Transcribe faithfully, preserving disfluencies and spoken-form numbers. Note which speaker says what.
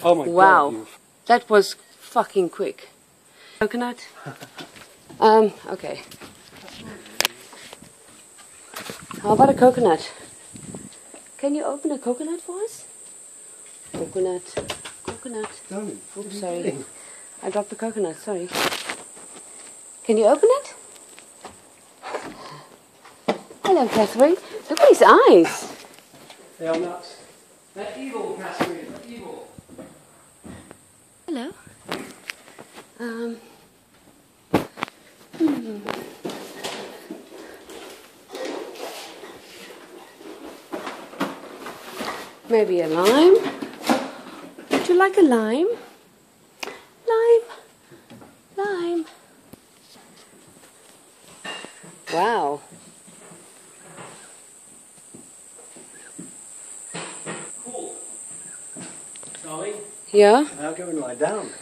Speaker 1: Oh my
Speaker 2: wow.
Speaker 1: God. Wow.
Speaker 2: That was fucking quick. Coconut? um, okay. How about a coconut? Can you open a coconut for us? Coconut. Coconut.
Speaker 1: Don't.
Speaker 2: Oops, sorry. I dropped the coconut, sorry. Can you open it? Hello, Catherine. Look at his eyes.
Speaker 1: They are nuts. They're evil, Catherine. They're evil.
Speaker 2: Hello. Um. Hmm. Maybe a lime? Would you like a lime? Lime. Lime. Wow.
Speaker 1: Cool. Darling,
Speaker 2: Yeah?
Speaker 1: now go and lie down.